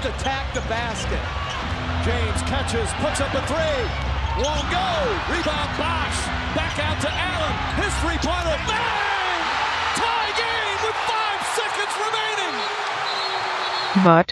attack the basket. James catches, puts up a three. Won't go. Rebound Bosch. Back out to Allen. His three-pointer. Bang! Tie game with 5 seconds remaining. But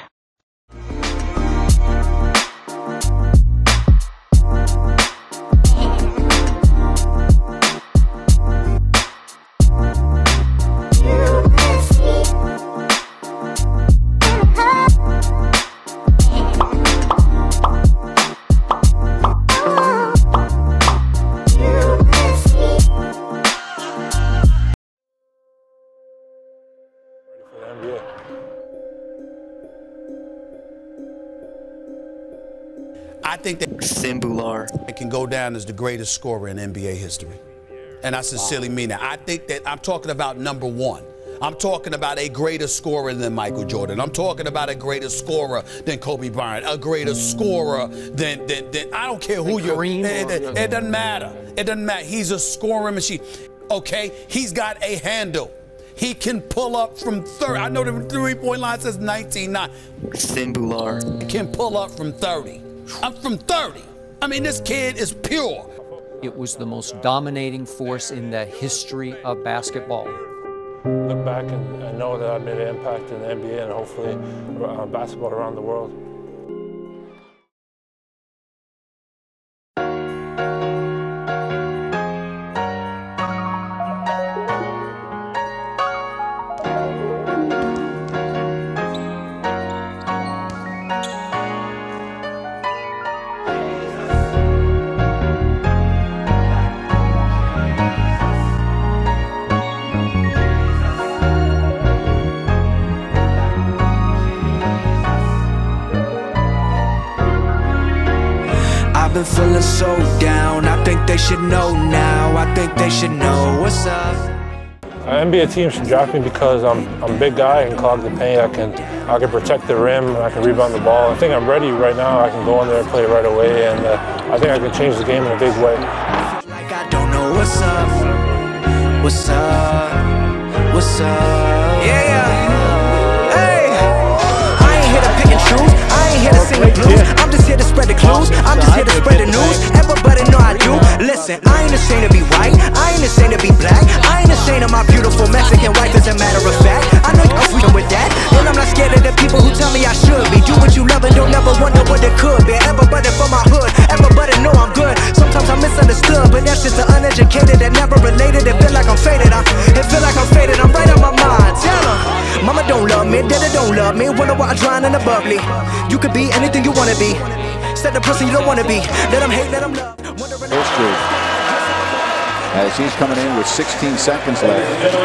I think that BHULLAR can go down as the greatest scorer in NBA history. And I sincerely mean that. I think that I'm talking about number one. I'm talking about a greater scorer than Michael Jordan. I'm talking about a greater scorer than Kobe Bryant, a greater scorer than I don't care who you're. It doesn't matter. It doesn't matter. He's a scoring machine. Okay? He's got a handle. He can pull up from 30. I know the three-point line says 19-9. BHULLAR. He can pull up from 30. I'm from 30. I mean, this kid is pure. It was the most dominating force in the history of basketball. Look back and know that I made an impact in the NBA and hopefully basketball around the world. I've been feeling so down, I think they should know now. I think they should know what's up. NBA team should draft me because I'm a big guy and clog the paint. I can protect the rim, I can rebound the ball. I think I'm ready right now. I can go in there and play right away, and I think I can change the game in a big way. Like I don't know what's up, what's up, what's up. Yeah. Hey, I ain't here to pick and choose. I ain't here to sing the blues. I'm just here to spread the clues. I'm just here to spread the news. Everybody know I do. Listen, I ain't ashamed to be white. I ain't ashamed to be black. I ain't ashamed of my beautiful Mexican wife, as a matter of fact. I know you're freaking with that. And I'm not scared of the people who tell me I should be. Do what you love and don't never wonder what it could be. Everybody from my hood. Everybody know I'm good. Sometimes I'm misunderstood, but that's just the uneducated that never related. It feel like I'm faded. It feel like I'm faded. I'm right on my mind. Tell her, mama don't love me, daddy don't love me. Wonder why I drown in the bubbly. You could be anything you wanna be. Set the person you don't wanna be. Let them hate, let them love. History. As he's coming in with 16 seconds left.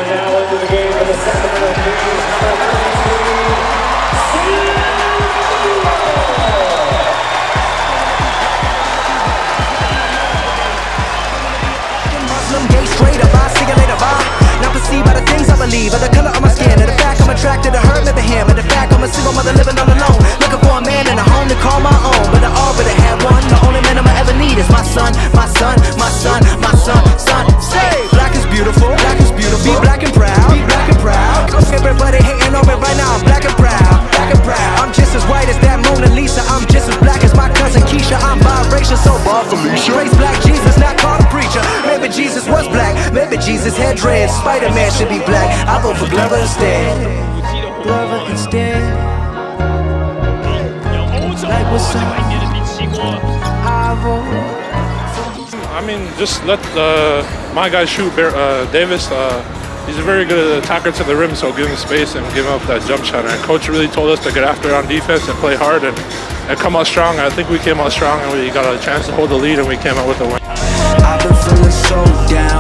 Muslim, gay, straight up, I see you later, bye. Not perceived by the things I believe, or the color of my skin, or the fact I'm attracted to her, never him, or the fact I'm a single mother living all alone, looking for a man and a home to call my own, but I already have one. The only man I'ma ever need is my son, my son, my son, my son, son. Say, black is beautiful, black is beautiful. Be black and proud, be black and proud. Everybody hating on me right now. I'm black and proud, black and proud. I'm just as white as that Mona Lisa. I'm just as black as my cousin Keisha. I'm biracial, so Felicia. Praise black Jesus, not called a preacher. Maybe Jesus was black, maybe Jesus had dreads. SpiderMan should be black. I vote for Glover instead. Glover instead. Like what's up? I vote. I mean, just let my guy shoot. Davis, he's a very good attacker to the rim, so give him space and give him up that jump shot. And coach really told us to get after it on defense and play hard and come out strong. I think we came out strong and we got a chance to hold the lead and we came out with a win. I've been feeling so down.